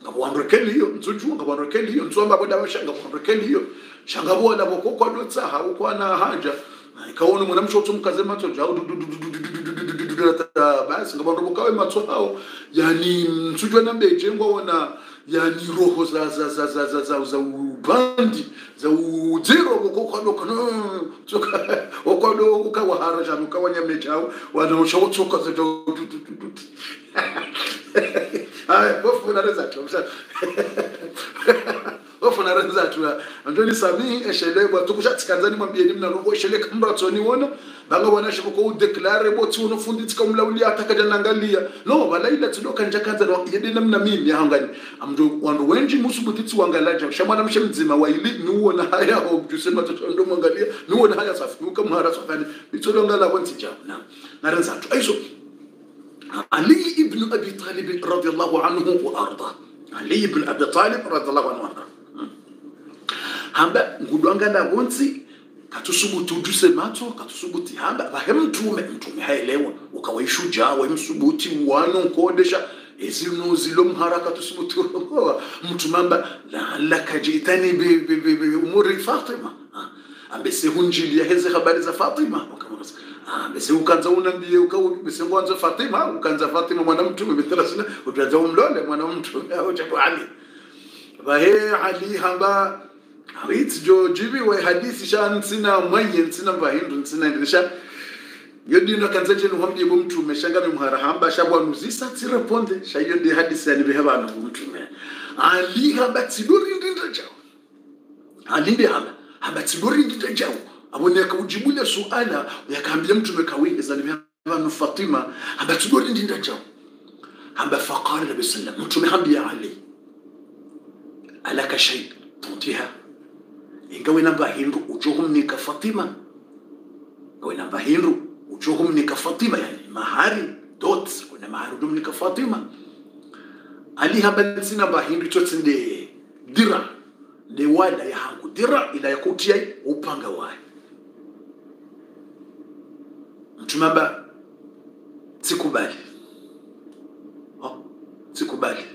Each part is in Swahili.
ngabwanrekeli hiyo nzujua ngabwanrekeli hiyo nzomba boda bashanga ngabwanrekeli hiyo shanga boda bokokwa dotsaha ukwana haja ikaona mwanamsho utumkaze matso jawu basi ngabantu bokawe matso hao yani msujwa nambeje ngwaona yani roho za ubandi za uzero bokokwa dokano tsoka okwado ukawa haraja ukawanya mejawu wana ushotsoka za haya bofu na reza tu bofu na reza tu andoni sami eshelebwa tukushatsikanzani mwambie nimna roho eshele kamba tsoni wona banga wana shiko ko declare botsi unofunditsika umlawuli atakaja nangalia no balaila tsodoka njakanza no yedena mna mimi yahangani amdo wandu wenji musubutitsi wangalaja shamwana mshemzima waili nuwona haya objusema tsondo mwangalia nuwona haya safuka muhara safani itsodongala bonsi jana na reza tu aiso علي ابن أبي طالب رضي الله عنه وأرضاه علي ابن أبي طالب رضي الله عنه وأرضاه hamba ngudwanga na bonzi katusubutu dusemato katusubuti hamba bahemtume haelewa ukawaishuja wa msubuti wano kodesha ezino zilom haraka tusubutu mtumamba la kajitani bi umuri Fatima ambese hunjilia heze habari za Fatima bese ukanza unambie bese ngwanza Fatima ukanza Fatima mwanamtume bitrasina utaanza umlole mwanamtume au chapo Ali bahe Ali hamba hawiti jo jibi wa hadithi shan sina mwenye sina vahindu sina ndisha yodino kanza jenu hamdi mtume shanga mhara hamba shabwa nuzisa tireponde shayo ndi hadithi yani behaba na mtume Ali hamba tiduri ndinda jao Ali ndi hamba tiduri ndinda jao aboneka ujibule suala yakaambia mtume kawingi zalimia Fatima hamba tiduri ndinda jao hamba faqala nabi sallam mtume hamdi ya Ali alaka shay tuntiha ingawa namba hindu ujuhumnika Fatima ingawa namba hindu ujuhumnika Fatima yani mahari dot kuna mahari dumnika Fatima Ali hamba sina bahindu chotsinde dira de wala ya hangu dira ila yakutia upanga wae mtumaba sikubali sikubali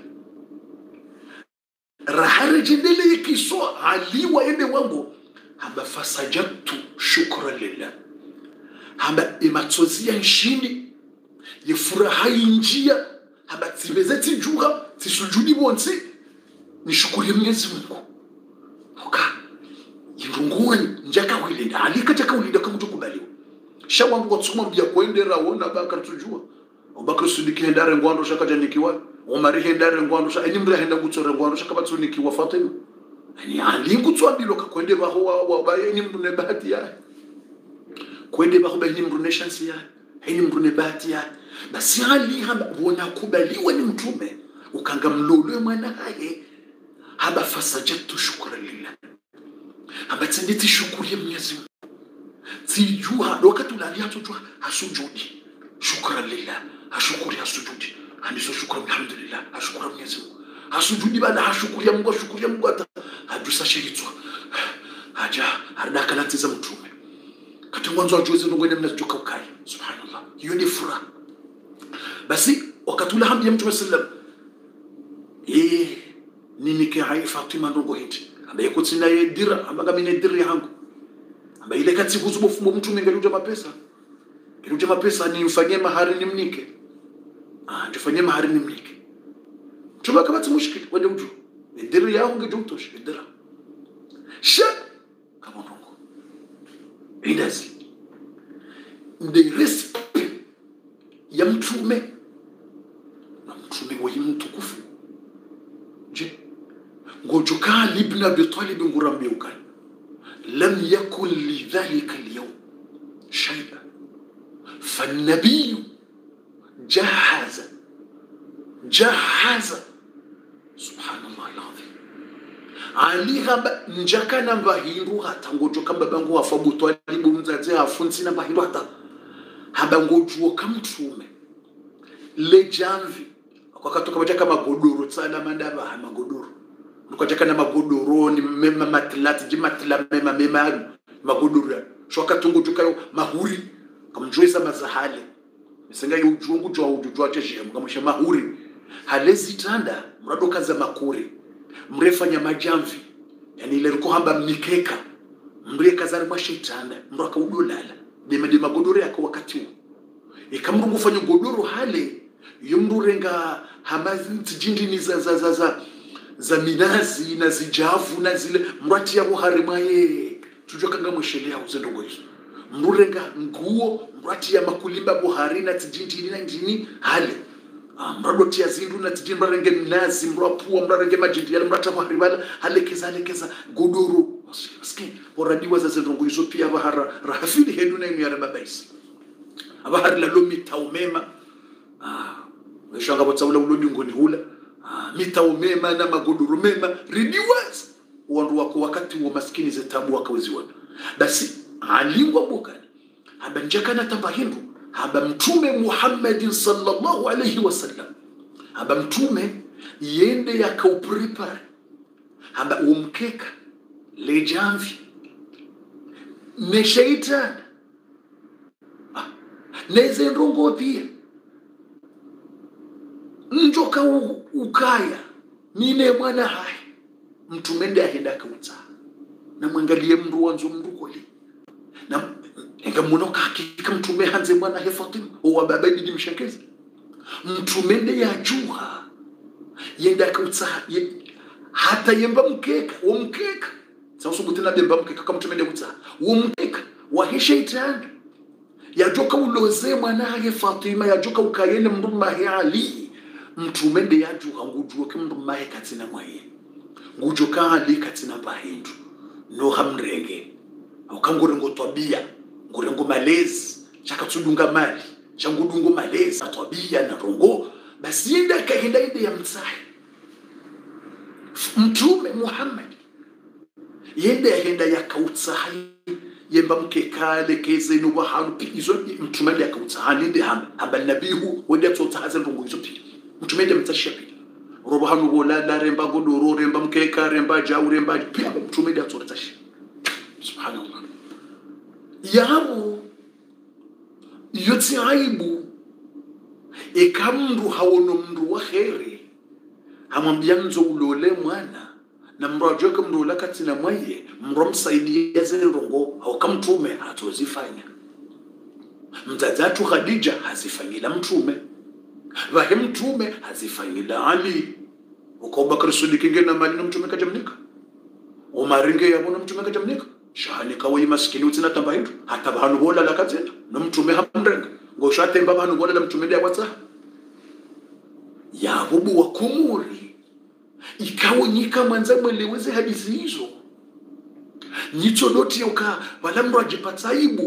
rahari jindele yikiso Ali wa ende wangu hamba fasajatu shukran lillah hamba imatsozia nshini yifuraha injia hamba tibezeti juga tisujudi bonsi nishukuri Mwenyezi Mungu oka yirunguni njaka wilinda Ali kataka wilinda kama tukubaliwa shawangu kwatsuma mbia kuendera wona Bakar tujua Abubakar Siddiq hendare ngwando shakaja nikiwa Umar hendare ngwando sha enyimra henda gutsore ngwando shakabatsu nikiwa Fatima yani Ali ngutswa bilo kakwende baho wa bayeni mrune bahati ya kwende baho bayeni mrune chance ya heni mrune bahati ya basi Ali hamba wona kubaliwa ni mtume ukanga mlolwe mwana haye haba fasajatu shukran lillah haba tsinditi shukuri Mwenyezi Mungu sijua wakati ulalia tujua hasujudi shukran lillah hashukuri hasujudi haniso shukran alhamdulillah hashukura Mwenyezi Mungu hasujudi bala hashukuria Mungu hata hadusa shiritswa haja harda kalatiza mtume kati mwanzo ajuze ngwene mnazuka ukai subhanallah hiyo ni furaha basi wakati ula hamdi ya mtume sallam nini ke hai Fatima ndongo hiti ambaye kutsina yedira ambaga mine dira yangu ambaye ile kati kuzubo fumbo mtume ngaluja mapesa ni mfanyie mahari ni mnike ndifanyie mahari ni mnike tuba kabati mushkil wende mtu dira yangu ngejumtosh dira sha kama ndongo inazi ndi respect ya mtume na mtume wa mtukufu je ngojuka Ali ibn Abi Talib ngurambe ukali lam yakun lidhalika al-yawm shay'an فالنبي جهز سبحان الله العظيم Ali hamba njaka namba hindu hata ngojoka babangu wa Abu Talib mzazi afunsi namba hindu hata hamba ngojuo kamtume le janvi wakatoka bachaka magodoro tsala mandaba magodoro ukataka na magodoro ni mema matlati jimatla mema magodoro shoka tungojuka mahuri kamjweza mazahale senga yujungu jwa ujujwa cheshe kamsha mahuri halezi tanda mrado kaza makuri mrefanya majamvi yani ile liko hamba mikeka mre kazari mwa shetani mraka udolala dema godoro yako wakati huo ikamrungu fanya godoro hale yumrurenga hamazi tijindi za minazi na zijavu na zile mrati ya buharimaye tujoka ngamweshelea uzendo hizo mrurenga nguo mrati ya makulimba buhari na tijindi na ndini hale mrado tia zindu na tijindi mrarenge minazi mrapua mrarenge majindi ya mrata buharibala halekeza godoro ski oradiwa za zendo hizo pia bahara rahafili hedu na inu ya rababaisi abahari la lomi taumema weshanga botsaula ulodingoni hula mitaumema na magodoro mema ridiwas wandu wako wakati wa maskini za tabu wakaweziwana basi alingwa bukani haba njakana tamba hindu haba mtume Muhammadin sallallahu alayhi wasallam haba mtume yende yakauprepare haba umkeka lejamvi ne shaitan neze ndongo pia njoka ukaya nine mwana hai mtumende ahenda kauta na mwangalie mndu wanzo mndu koli na engamunoka hakika mtume hanze mwana he Fatima wa babadi dimshakezi mtumende ya juha yenda kauta hata yemba mkeka wa mkeka sasa ubutena demba mkeka kama mtumende kauta wa mkeka wa he shaitan yajoka uloze mwana he Fatima yajoka ukayene mndu mahe Ali mtumende yajuha ngujua kimndu mahe katina mwaye ngujoka Ali katina bahindu no hamrenge ukangurengo twabia ngurengo malezi chakatsudunga mali changudungo malezi twabia na rongo basi yenda kahenda ide ya mtsai mtume Muhammad yenda yenda yakautsai yemba mkekale keze no bahanu izo mtume yakautsai inde hamba nabihu wenda tsotsaza rongo izo pi mtume mtashapi robohanu bola la remba godoro remba mkeka remba jau remba pia mtume yatsotsashi subhanallah yabu yoti aibu ekamndu hawono mndu wa khairi hamwambia nzo ulole mwana na mrajoka mndu la katina mwaye mromsaidia zerongo au kamtume atozifanya mtazatu Khadija hazifanyila mtume vahe mtume hazifanyila Ali ukobakar Siddiq na mali mtume kajamnika umaringe yabona mtume kajamnika shahani kawe maskini utina tamba hindu hata bahanu bola la katenda no mtume hamrenga ngoshate mbabanu bola la mtume dia kwatsa ya hubu wa kumuri ikawo nyika mwanza mweleweze hadithi hizo nicho doti yoka wala mro ajipataibu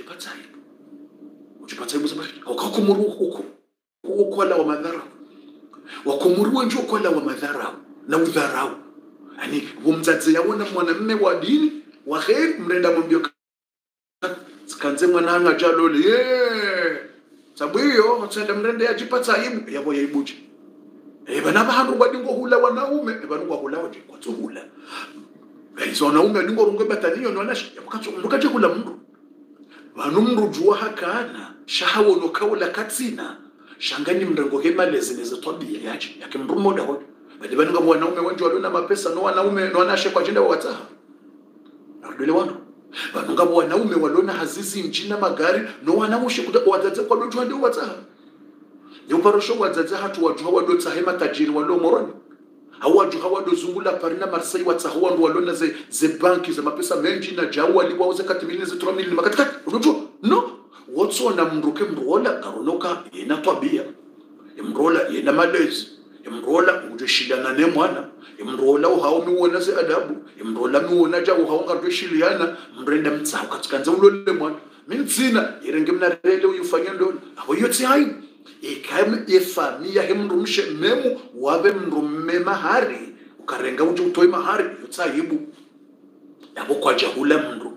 ujipataibu sababu ukakumuru huko kwa la wa madhara wakumuru njoo kwa la wa madhara na udharau yani humzazi yaona mwanamume wa dini wa khair mrenda mwambio kanze mwananga jalole sababu hiyo mtenda mrenda yajipataibu yabo yaibuje bana bahandu badingo hula wanaume banu hula waje kwatuhula hizo wanaume ndingo rungo bataniyo no nashi mbukaje hula mndu banu mndu juwa hakana shahawo no kawla katsina shangani mndango kemalezi neze twabia yaje yake mndu moda hodo badibani ngamo wanaume wengi walona mapesa no wanaume no anashe kwa jenda wataha ndole wano banu ngamo wanaume walona hazizi njina magari no wanamushe kudawazaze kwa lojwa ndio wataha yoparosho wazaze hatu wajua wado tahema tajiri walo moroni hawaju hawado zungula parina Marseille watahuwa ndo walona ze banki za mapesa menji na jawu waliwauza katimini ze 3 milioni makatikati unajua no wotso na mruke mrola karonoka yena twabia mrola yena malezi mrola ujeshidana ne mwana mrola uhawo miwona ze adabu mrola miwona jawu hawo ngarweshiliana mrenda mtsao katika nza ulole mwana mintsina irenge mnarele uyufanya ndona aho yoti hayi ikam efamia hemrumshe memu wabe mrummema hari ukarenga uje utoi mahari yotsaibu yabo kwa jahula mndu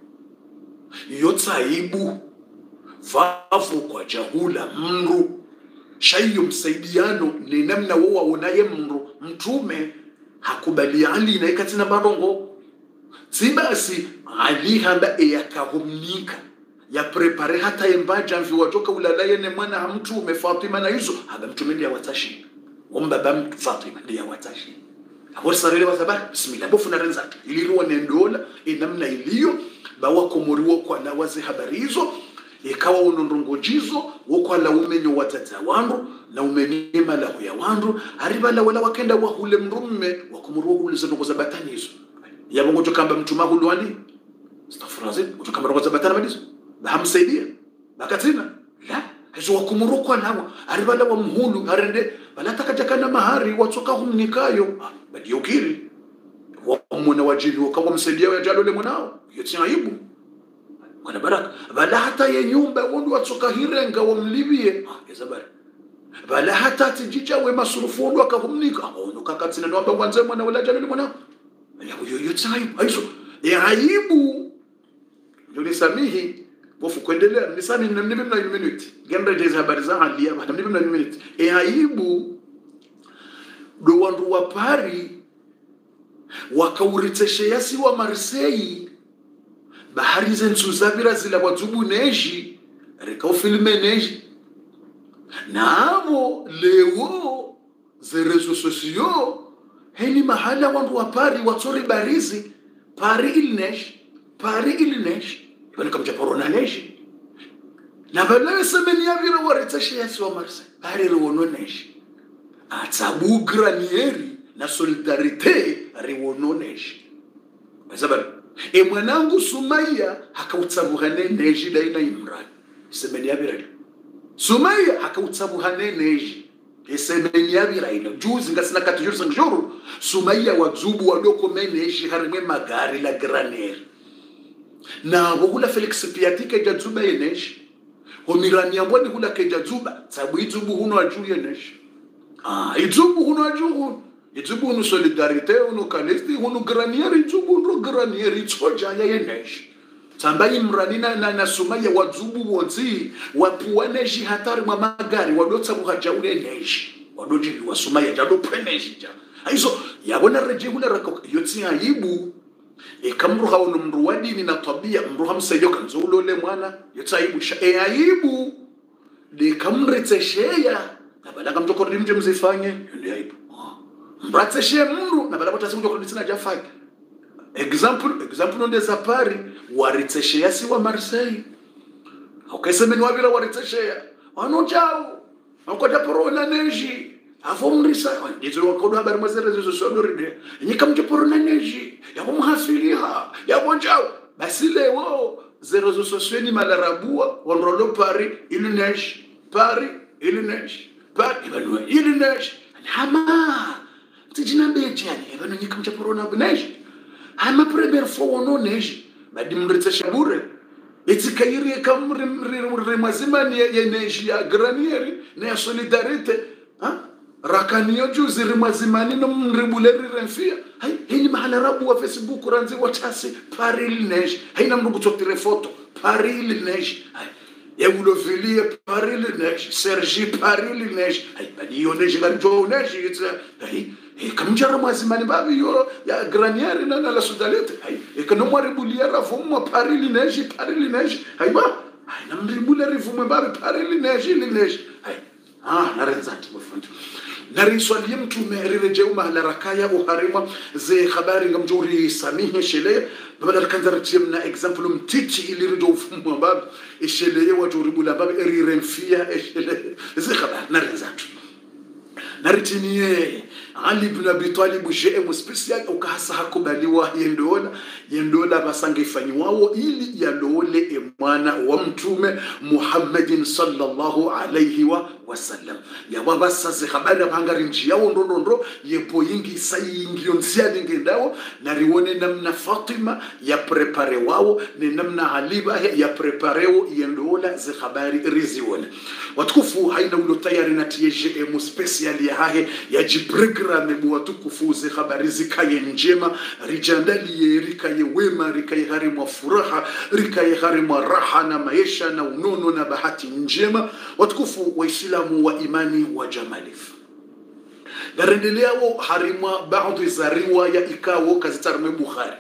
yotsaibu vavu kwa jahula mndu shayo msaidiano ni namna wowa unaye mndu mtume hakubali Ali na ikatina barongo sibasi Ali hamba yakahumnika ya prepare hata embaja mvi watoka ulalaye ne mwana mtume Fatima na hizo haba mtume ya watashi ومبابا فاطمة اللي واتاشي أول صار له وثبات بسم الله بوفنا رنزات اللي هو نندولا إنمنا إليو bawako muriwo kwa na wazi habarizo ikawa unondongojizo woko la umenyo watata wandu na umenyema la ya wandu hariba la wala wakenda wa hule mrumme wakumuriwo ulizo ndogoza batanizo yabongo tokamba mtuma hulwani stafurazi utokamba ndogoza batana badizo bahamsaidia bakatina la hizo wakumuriwo kwa nawa hariba la wa mhulu harende balataka jakana mahari watoka humnikayo badiokiri wamuna wajili wakawa msaidia ya jalo le mwanao yote aibu kuna baraka bala hata ya nyumba wondu watoka hirenga wamlibie yazabari bala hata tijija we masurufu wondu akahumnika ono kakatina ndo amba mwanzo mwana wala jalo le mwanao yote aibu aizo ya aibu ndio nisamihi bofu kuendelea nisami na minute genda jeza habari za alia hata na minute aibu do wandu wa pari wakauriteshe yasi wa Marseille bahari zensu zabira zila wazubu neji rekao filme neji nabo leo ze rezo sosio heni mahala wandu wa pari watori barizi pari il neji ibani kamja porona neji na bala semeni yavira wariteshe yasi wa Marseille bahari rewono neji atabu granieri na solidarite riwononeshi bazabari mwanangu Sumaya hakautsabuhane neji daina Imran semeni yabirali Sumaya hakautsabuhane neji semeni yabirali juzi ngasina katujuru sangjuru Sumaya wazubu wadoko meneji harimwe magari la granier na wogula Felix Piatika jazuba yeneshi homirani yamboni hula kejazuba sabu izubu huno ajuri yeneshi izubu huno ajuri izubu unu solidarite unu kalisti unu granieri izubu unu granieri tsoja ya yeneshi tamba Imranina na Sumaya wazubu wonzi wapuwaneshi hatari mwa magari wadotsa muhajaule neshi wadoji wa Sumaya jado preneshi ja aizo yabona reje hula rako yotsi aibu ikamruha unu mruwadi ni na tabia mruha msayo kanzulo le mwana yotsi aibu aibu de kamretesheya na balaka mtoko rimje mzifanye ndio aibu mbratseshe mundu na balaka tasimu mtoko nditsina jafaki example onde zapari wariteshe yasi wa Marseille ukasemeni wabila wariteshe wano chao ukoja porona neji afomrisa ndiziro wakodo habari mazere zizo sodoride nyika mtoporo neji yabo mhasiliha yabo chao basi leo zero zo sosweni malarabua wanrolo Paris ili neji Paris ili neji Paris ili neji hama tijinambe jani ebano nyika mtoporo na neji hama premier fono neji badi mritesha bure etikairi kamri mazima ni neji ya granieri na solidarite rakaniyo juzi rimazimani no mribuleri renfia hini mahala rabu wa Facebook ranzi watasi Paris neji haina mrubu totire foto Paris neji Eulovilie Paris neji Sergi Paris neji badi yo neji garjo neji kamjara mazimani babi yo ya granieri na la sudalete ekonomo ribulia rafumo Paris neji ba na mribuleri fumo babi Paris neji narenzati mfundi nariswali mtume rirejeu mahala rakaya uharima ze habari ngamjuri samihi shele babala kanzartim na example mtiti ili rijo ufumu babu ishele wajuribu la babu riremfia ishele ze habari narenzati naritinie Ali ibn Abi Talib JM special ukahasa hakubaliwa yendola basange ifanywawo ili yalole mwana wa mtume Muhammadin sallallahu alayhi wa sallam ya wabasa ze habari bangari njia ndondondo yepo yingi sayingi onsiali ngendawo narione namna Fatima ya prepare wao ni namna Ali ya prepareo yendola ze habari rizione watukufu haina ulo tayari na JM special ya hahe ya jiprogramme watukufu ze habari zikaye njema rijandali rikaye wema rikaye harima furaha rikaye harima raha na maisha na unono na bahati njema watukufu waislamu wa imani wa jamalif narendeleo harima baadhi za riwaya ikawo kazitarme Bukhari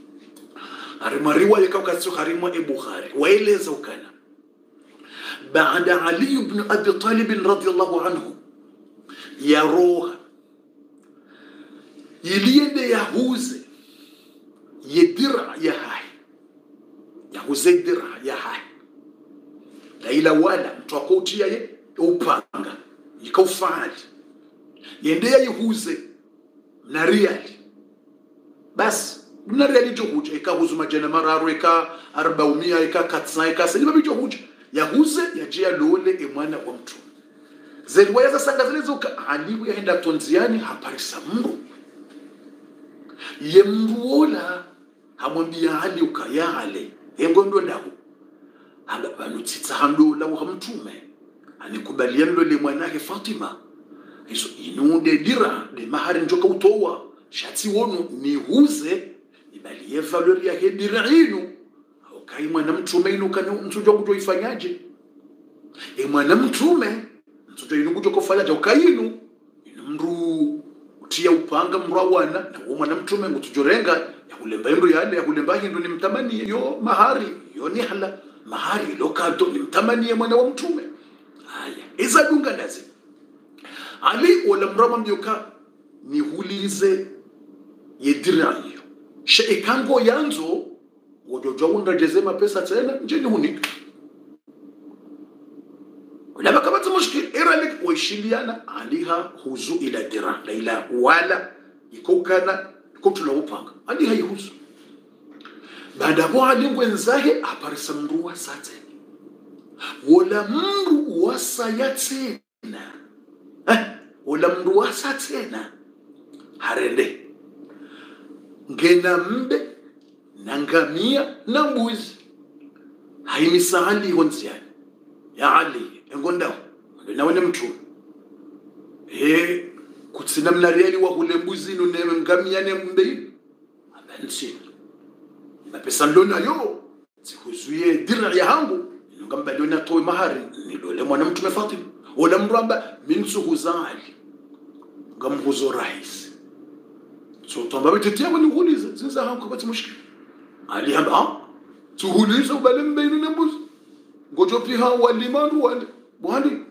harima riwaya ikawo kazitarme harima Bukhari waeleza ukana baada Ali ibn Abi Talib radiyallahu anhu ya roha yiliende yahuze yedira ya hai yahuze dira ya hai la ila wala mtu akautia ye upanga yikaufali yende yahuze na reali bas na reali johuja ikahuzu majana mararu ika 400 ika 400 ika sema bijohuja yahuze yajia lole mwana wa mtu zeliwaya za sanga zile zoka alibu yaenda tonziani haparisa mru ye mruola hamwambia ali ukayale engondo ndaho anga banutsitsa handola wa mtume anikubaliana lole mwanake Fatima hizo inude dira de mahari njoka utowa shati wono ni huze ibaliye valori ya dira inu aukai mwana mtume inu kana mtujo kutoifanyaje mwana mtume mtujo inu kutoka kufanyaje ukainu mru tia upanga mrawana na mwana mtume ngutujorenga ya kulemba ndo yale ya kulemba hindu ni mtamani yo mahari yo ni hala mahari lokado ni mtamani ya mwana wa mtume haya iza dunga ndazi ali wala mrama mjoka ni hulize yedira hiyo shekango yanzo ngojojo undajezema pesa tena njeni hunika lama kama mushkil iralik waishiliana aliha huzu ila dira ila wala ikokana kutula upanga aliha yuhuzu baada kwa alingwenzahe aparisa mruwa sate wala mru wasayatena wala mru wasatena harende ngena mbe na ngamia na mbuzi haimisahali honziani ya ali engonda nawe mtu kutsina mnariali wa kulembuzi no neme ngamia ne mbe abansi na pesa ndona yo sikuzuie dira ya hangu ngamba ndona toy mahari nilole mwana mtume Fatima wala mramba minsuhu zali ngamhuzo rais so tamba bitetia wani huliza zinza hangu kwa mushkil ali hamba tuhuliza ubale mbe ne mbuzi ngojo piha walimandu wale bwani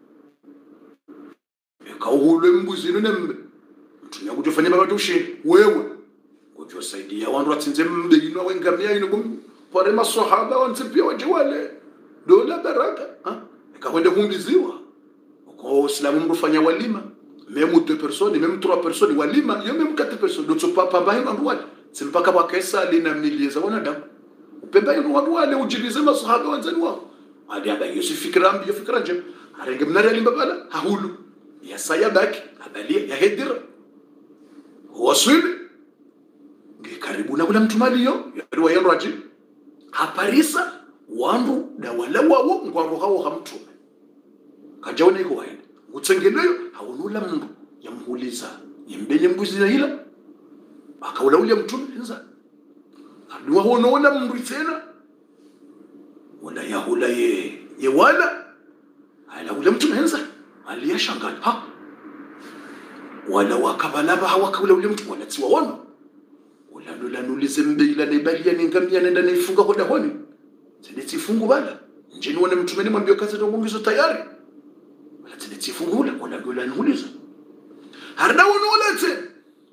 ekauhulwe mbuzi nembe mtunya kujofanya baba ushe wewe ngojo saidia wandu atsinze mbe ino wengamia ino pare maswahaba wantsipia wajewale dola baraka ekakwende kumbiziwa uko islamu mrufanya walima même 2 personnes même 3 personnes walima yo même 4 personnes do papa bahi wandu wale simpaka bakesa lina milieza wanadamu upemba ino wandu wale ujilize maswahaba wanzani wao adiaba yosi fikra nje arenge mnari mbabala hahulu ya sayabaki abali ya hedira wasili karibu na kula mtumaliyo yaliwa yanraji haparisa wandu da wala wawo ngwaro hawo hamtume kajaone iko waende utsengeleyo hawunula mndu yamhuliza yembenye mbuzi na hila akawula ule mtume nza aduwa honoona mndu tena wala yahula ye wala ala ule mtume henza aliyashangana wala wakabalaba hawakawula ule mtume wala tiwa wono wala nula nulize mbila na ibalia ningamia nenda naifunga kwa dahoni zile tifungu bala njeni wana mtume ni mwambio kazi ndo mungizo tayari wala zile tifungu wala nula nuliza harda wono wala te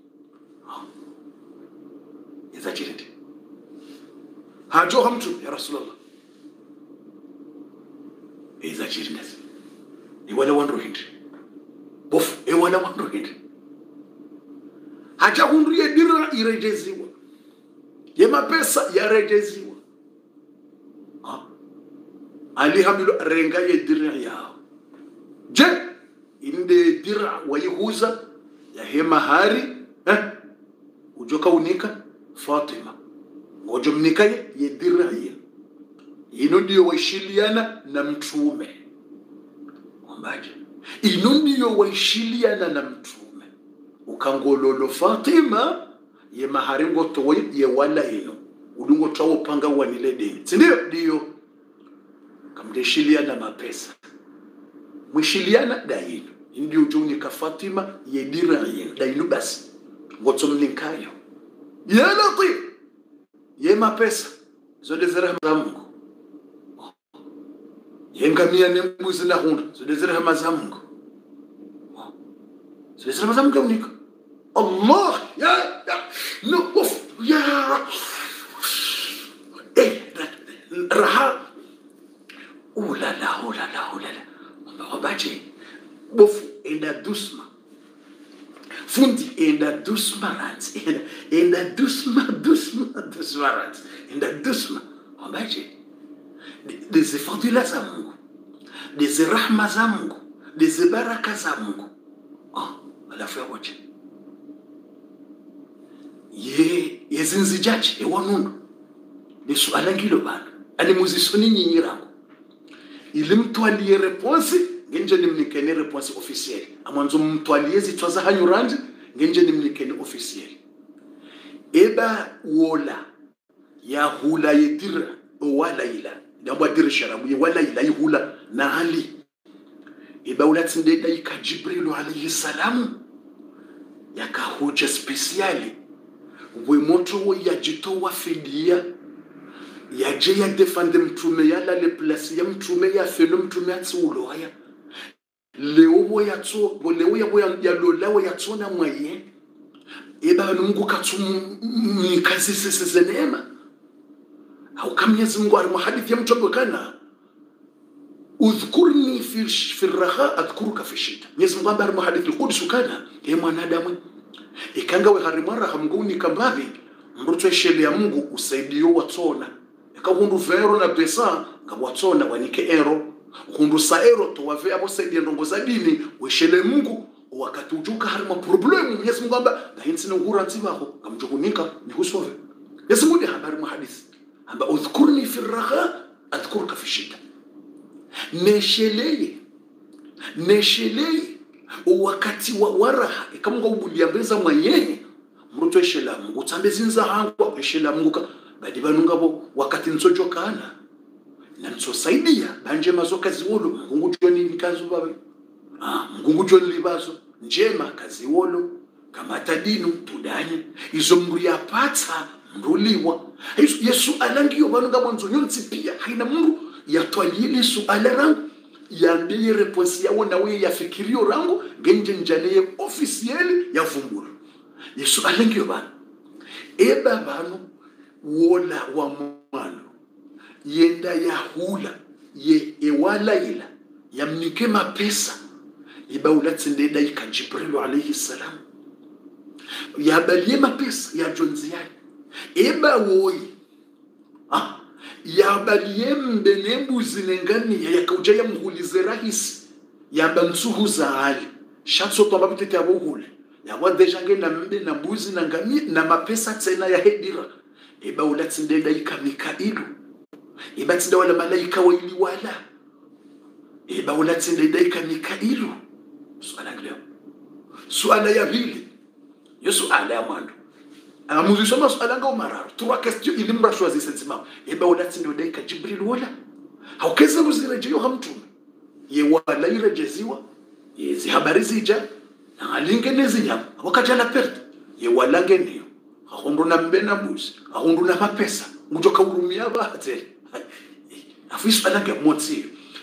iza jiridi hajo hamtu ya Rasulullah iza jiridi wala wandu hindi bof wala wandu hindi haja hundu ye dira irejeziwa ye mapesa yarejeziwa alihamdu renga ye dira yao je inde dira wayihuza ya hema hari ujoka unika Fatima ngojo mnika ye dira ye ino ndio waishiliana na mtume ambaje ino ndio waishiliana na mtume ukangololo Fatima ye maharingo toye ye wala ino udungo tawo panga wanile deni ndio kamdeshiliana mapesa mwishiliana daino ndio juni ka Fatima ye dira ye daino basi ngotomlinkayo ya latif ye mapesa zode zirahma za Mungu yengamia nembuzi na hundu zode zirahma za Mungu سلسلة مزام قونيك الله يا نقف يا إيه رها أولا لا أولا لا أولا لا وباجي بوف إندا دوسما fundi enda dusma rans enda dusma rans enda dusma ambaje des fadila za Mungu des rahma za Mungu des baraka za Mungu alafu yaje yezinzijaji ewanunu nisu alangilo bana ali muzisoni nyinyirango ilimtwalie réponse ngenje nimnikene réponse officielle amanzo mtwalie zitwaza hanyuranje ngenje nimnikene officielle eba wola ya hula yedira wala ila ndabwa dir sharabu wala ila yhula na hali eba ulatsinde daika Jibril alayhi salam yakahuja speciali we moto wo yajitoa fidia yaje ya defende mtume yala le place ya mtume ya feno mtume atsulo haya leo ya tso leo ya lola ya tsona mwaye eba Mungu katsumi kazi sisi neema au kama Mwenyezi Mungu alimuhadithi ya mtu kana udhkurni fi raha adhkuruka fi shida. Mwenyezi Mungu ambaye alimuhadithi al-Qudsi kana ye mwanadamu ikanga we harimara hamguni kambavi mruto shele ya Mungu usaidio watona ikahundu vero na pesa ngabwatona wanike ero hundu saero to wave abo saidia ndongo za dini weshele Mungu wakati ujuka harima problemu Mwenyezi Mungu amba dahinsi na uhura nzibako kamjukunika ni husove Mwenyezi Mungu habari muhadithi amba udhkurni fi raha adhkuruka fi shida nesheleye wakati wa waraha ikamunga ubuliambeza mwenyewe mruto eshela Mungu tambezi nza hangwa eshela Mungu badi banungabo wakati nsojo kana na nsosaidia banje mazoka ziwolo Mungu joni nikazo babe Mungu joni libazo njema kazi wolo kama tadinu tudanye izo mru yapata mruliwa Yesu alangiyo banungabo nzonyonzi pia haina mru yatwalile suala rangu yambie reponsi yawo nawe yafikirio rangu genje njane officiel ya vumbulu Yesu alengiyo bana eba banu wola wa mwano yenda ya hula ye ewala ila yamnike mapesa iba ulatsinde daika Jibril alayhi salam yabalie mapesa ya jonzi yake eba woi yabalie mbenembu zinengani yakauja ya mhulize rahisi yabansuhu za hali shatso tomba bitete ya buhule yawa dejange na mbe na mbuzi na ngami na mapesa tena ya hedira eba ulatsinde daika Mikailu eba tinde wala malaika wa ili wala eba ulatsinde daika Mikailu suala ya hili Yesu ala ya mwandu amuzisoma suala nga umararu trois questions ilimra choisi sentiment eba ulatsinde daika Jibril wala haukeza kuzirejeyo hamtume ye wala irejeziwa yezi habari zija na alingene zinyama wakati ala perte ye wala ngeniyo ahundu na mbena buzi ahundu na mapesa ngujoka urumia bahate afisu alanga motsi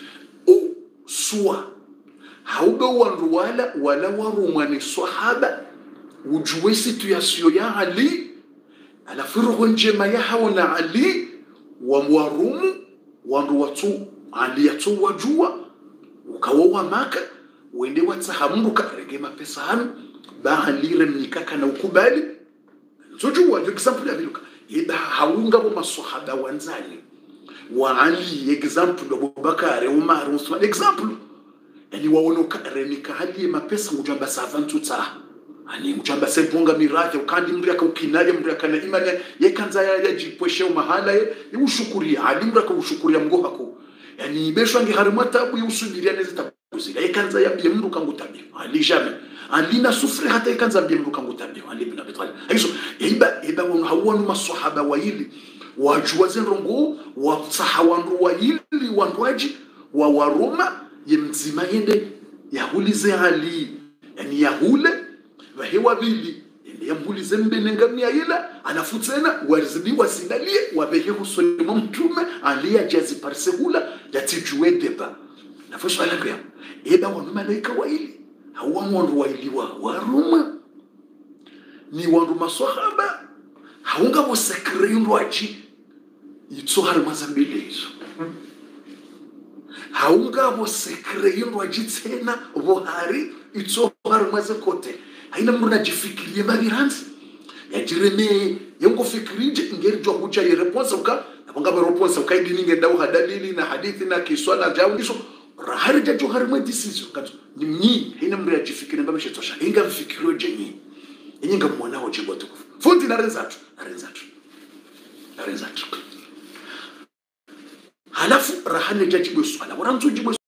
suwa haube wandu wala warumani sahaba ujue situation ya Ali alafiru njema ya haona Ali wa warumu wandu watu Ali yatu wajua ukawawa Maka wende watsahamuka rege mapesa hanu bahalire mnikaka na ukubali sojua example ya biluka ida haunga bo masahaba wanzani wa Ali example wa Abubakar Umar Uthman example yani waonoka remika hali mapesa ngujamba savantu tsa ani ngujamba sebunga miraje ukandi mrika ukinaje mrika na imani yekanza ya jipweshe mahala ye ushukuria hadi mrika ushukuria mgo hako yani besho ngi harimata bu yusubiria neza tabuzira yekanza ya bie mruka ngutabi ali jamais alina sufri hata yekanza bie mruka ngutabi ali ibn Abi Talib hizo iba hawana masahaba waili wajua zenrongo wa sahawandu waili wandwaji wa waroma yemzima yende yahulize Ali yani yahule wahewa bili yende yahulize mbenengamia ila anafutsena warzidi wasinalie wabehe husoni mtume Ali ajazi parsehula yatijue deba nafusho alagya eba wa malaika waili hawa mwandu wailiwa waruma ni wandu maswahaba haunga bosekre yundwaji itso hari mazambile izo haunga bosekre yundwaji tsena bohari itso hari mazakote haina mtu najifikirie babiranzi yajireme yango fikirije ngeri jwa kucha ye response uka abanga ba response uka idini ngenda uhadalili na hadithi na kiswala jawu iso rahari jajo hari mwe decision kato ni haina mtu yajifikirie mbameshe tosha inga mfikirio jenyi inga mwanao jibwa tukufu fundi na renzatu halafu rahane jajibwe swala waranzo jibwe